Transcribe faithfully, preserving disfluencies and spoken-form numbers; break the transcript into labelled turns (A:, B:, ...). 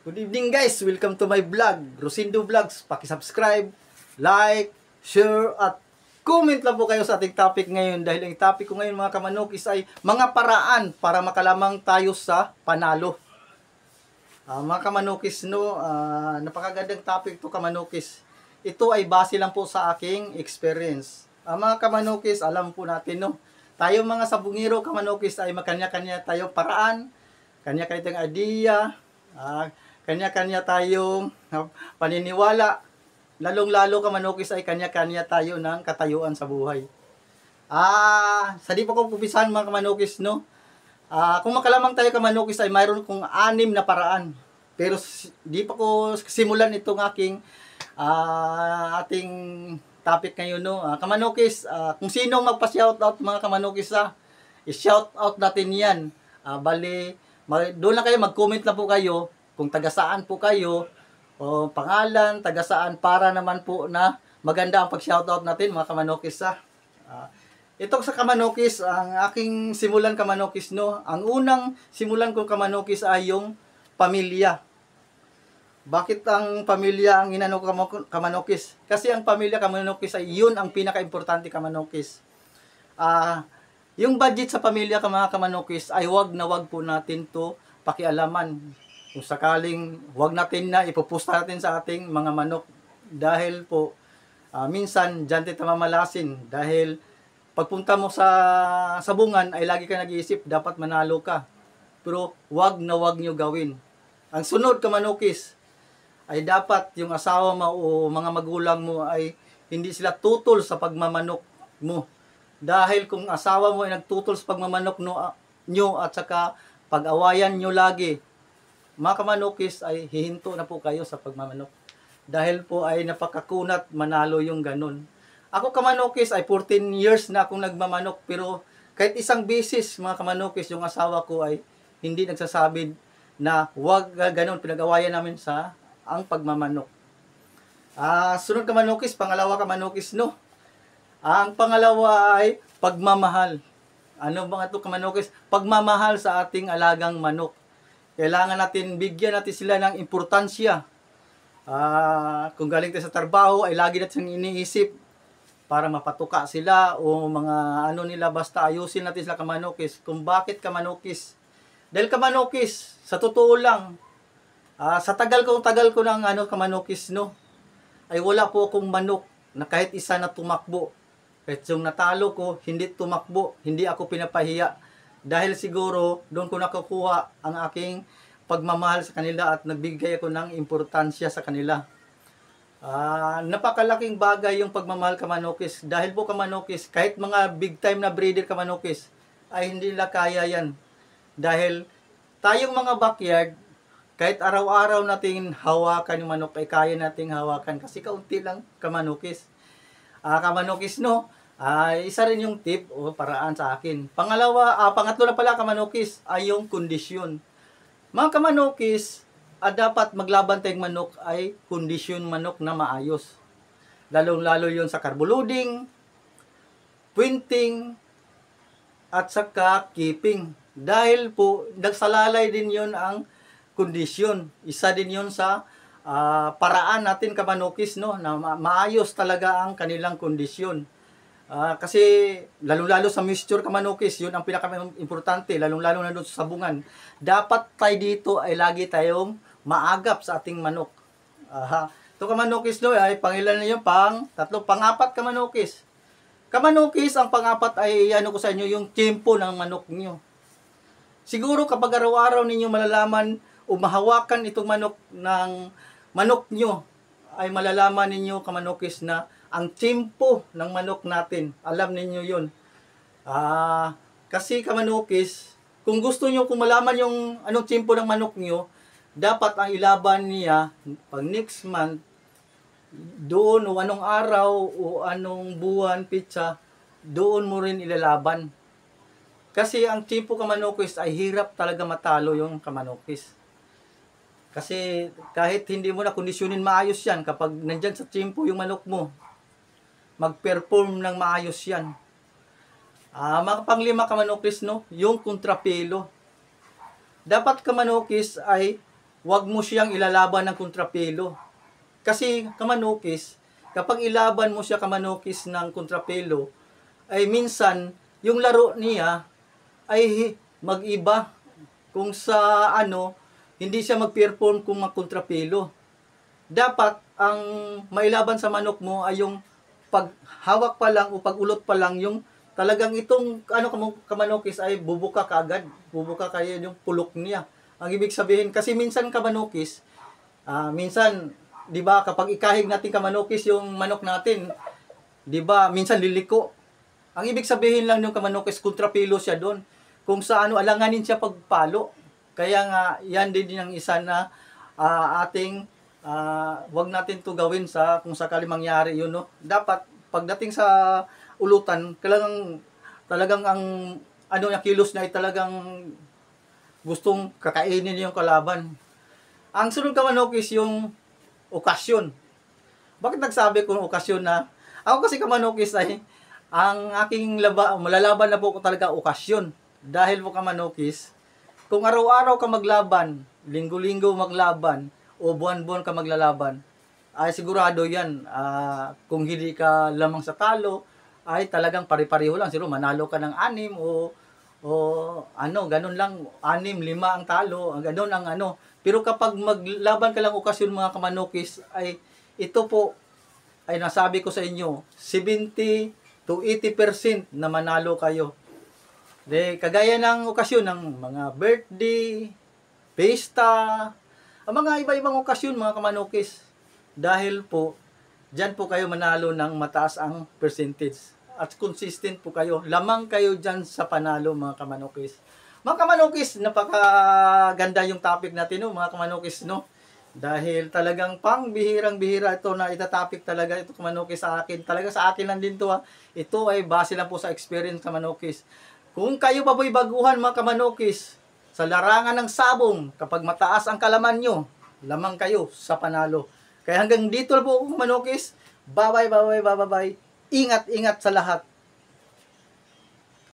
A: Good evening guys, welcome to my vlog, Rosindo Vlogs. Paki-subscribe, like, share at comment lang po kayo sa ating topic ngayon. Dahil ang topic ko ngayon mga kamanokis ay mga paraan para makalamang tayo sa panalo. Uh, mga kamanokis, no, uh, napakagandang topic to kamanokis. Ito ay base lang po sa aking experience. Uh, mga kamanokis, alam po natin, no, tayo mga sabungiro kamanokis ay makanya-kanya tayong paraan, kanya-kanya tayong idea, uh, kanya-kanya tayong uh, paniniwala, lalong-lalo kamanokis ay kanya-kanya tayo ng katayuan sa buhay. Ah, sa di pa ko pupisan mga kamanokis, no? Ah, kung makalamang tayo kamanokis ay mayroon kong anim na paraan. Pero di pa ko simulan itong aking ah, ating topic ngayon, no? Ah, kamanokis, ah, kung sino magpa-shoutout mga kamanokis, ah, i-shoutout natin 'yan. Ah, bali, doon lang kayo mag-comment na po kayo kung taga saan po kayo, o pangalan, taga saan, para naman po na maganda ang pag-shoutout natin mga kamanokis. Ah. Uh, ito sa kamanokis, ang aking simulan kamanokis, no, ang unang simulan ko kamanokis ay yung pamilya. Bakit ang pamilya ang inano ko kamanokis? Kasi ang pamilya kamanokis ay yun ang pinaka-importante kamanokis. Ah, uh, yung budget sa pamilya mga kamanokis ay wag na wag po natin to pakialaman. Kung sakaling wag natin na ipupusta natin sa ating mga manok, dahil po uh, minsan dyan tayo mamalasin, dahil pagpunta mo sa sabungan ay lagi ka nag-iisip dapat manalo ka, pero wag na wag nyo gawin. Ang sunod kamanokis ay dapat yung asawa mo o mga magulang mo ay hindi sila tutol sa pagmamanok mo, dahil kung asawa mo ay nagtutol sa pagmamanok no, uh, nyo at saka pag-awayan nyo lagi, mga kamanokis ay hihinto na po kayo sa pagmamanok. Dahil po ay napakakunat manalo yung ganun. Ako kamanokis ay fourteen years na akong nagmamanok, pero kahit isang beses mga kamanokis yung asawa ko ay hindi nagsasabi na huwag ganun, pinag-awayan namin sa ang pagmamanok. Ah, sunod kamanokis, pangalawa kamanokis, no. Ang pangalawa ay pagmamahal. Ano ba ito kamanokis? Pagmamahal sa ating alagang manok. Kailangan natin bigyan natin sila ng importansya. Uh, kung galing tayo sa trabaho ay lagi natin iniisip para mapatuka sila o mga ano nila, basta ayusin natin sila kamanokis. Kung bakit kamanokis? Dahil kamanokis, sa totoo lang, uh, sa tagal ko tagal ko ng ano kamanokis, no, ay wala po akong manok na kahit isa na tumakbo. Kahit yung natalo ko, hindi tumakbo, hindi ako pinapahiya. Dahil siguro doon ko nakukuha ang aking pagmamahal sa kanila at nagbigay ako ng importansya sa kanila. Uh, napakalaking bagay yung pagmamahal kamanokis. Dahil po kamanokis, kahit mga big time na breeder kamanokis, ay hindi nila kaya yan. Dahil tayong mga backyard, kahit araw-araw natin hawakan yung manok, ay kaya nating hawakan kasi kaunti lang kamanokis. Uh, kamanokis, no? Ay uh, isa rin yung tip o paraan sa akin. Pangalawa, uh, pangatlo na pala kamanokis ay yung kondisyon. Mga kamanokis, uh, dapat maglaban tayong manok ay kondisyon manok na maayos. Lalong-lalo yon sa carbo loading, pointing, at saka keeping. Dahil po, nagsalalay din yon ang kondisyon. Isa din yon sa uh, paraan natin kamanokis, no, na ma maayos talaga ang kanilang kondisyon. Uh, kasi lalong-lalo sa mixture kamanokis, yun ang pinaka-importante, lalong-lalo na doon sa sabungan. Dapat tayo dito ay lagi tayong maagap sa ating manok. Aha. Ito kamanokis, no, ay pangilan na yun, pang tatlo, pangapat kamanokis. Kamanokis, ang pangapat ay ano ko sa inyo, yung tempo ng manok niyo. Siguro kapag araw-araw ninyo malalaman o mahawakan itong manok ng manok nyo, ay malalaman ninyo kamanokis na ang tempo ng manok natin, alam ninyo yun. Ah, kasi kamanokis, kung gusto nyo, kung malaman yung anong tempo ng manok nyo, dapat ang ilaban niya pag next month, doon o anong araw o anong buwan, pitsa, doon mo rin ilalaban. Kasi ang tempo kamanokis ay hirap talaga matalo yung kamanokis. Kasi kahit hindi mo na kondisyonin maayos yan, kapag nandyan sa tempo yung manok mo, mag-perform ng maayos yan. Ah, mga panglima kamanokis, no, yung kontrapelo. Dapat kamanokis ay wag mo siyang ilalaban ng kontrapelo. Kasi kamanukis, kapag ilaban mo siya kamanukis ng kontrapelo, ay minsan yung laro niya ay mag-iba kung sa ano, hindi siya mag-perform kung magkontrapelo. Dapat ang mailaban sa manok mo ay yung paghawak pa lang o pagulot pa lang yung talagang itong ano kamanukis ay bubuka kaagad, bubuka kaya yung pulok niya. Ang ibig sabihin kasi minsan kamanukis, ah, minsan 'di ba kapag ikahig natin kamanukis yung manok natin, 'di ba minsan liliko. Ang ibig sabihin lang ng kamanukis kontrapelo siya doon. Kung sa ano alanganin siya pagpalo. Kaya nga yan din yung isa na uh, ating uh, wag natin to gawin sa kung sakali mangyari yun, no. Dapat pagdating sa ulutan, talagang talagang ang ano yung kilos na ay talagang gustong kakainin yung kalaban. Ang sunod kamanukis yung okasyon. Bakit nagsabi ko ng okasyon na? Ako kasi kamanukis ay ang aking laba, malalaban na po ko talaga okasyon. Dahil po kamanukis, kung araw-araw ka maglaban, linggo-linggo maglaban, o buwan-buwan ka maglalaban, ay sigurado yan, uh, kung hindi ka lamang sa talo, ay talagang pare-pareho lang. Siguro manalo ka ng anim o o ano, ganun lang, anim, lima ang talo, ganun ang ano. Pero kapag maglaban ka lang okasyon mga kamanukis, ay ito po, ay nasabi ko sa inyo, seventy to eighty percent na manalo kayo. De, kagaya ng okasyon ng mga birthday, pesta, ang mga iba-ibang okasyon mga kamanukis. Dahil po, dyan po kayo manalo ng mataas ang percentage. At consistent po kayo. Lamang kayo dyan sa panalo mga kamanukis. Mga kamanukis, napakaganda yung topic natin, no, mga kamanukis, no? Dahil talagang pang bihirang-bihira ito na itatopic talaga ito kamanukis sa akin. Talaga sa akin lang din to, ha. Ito ay base lang po sa experience kamanukis. Kung kayo pa po'y baguhan mga kamanukis, sa larangan ng sabong, kapag mataas ang kalaman nyo, lamang kayo sa panalo. Kaya hanggang dito po kamanukis, bye bye, bye bye, bye bye. Ingat-ingat sa lahat.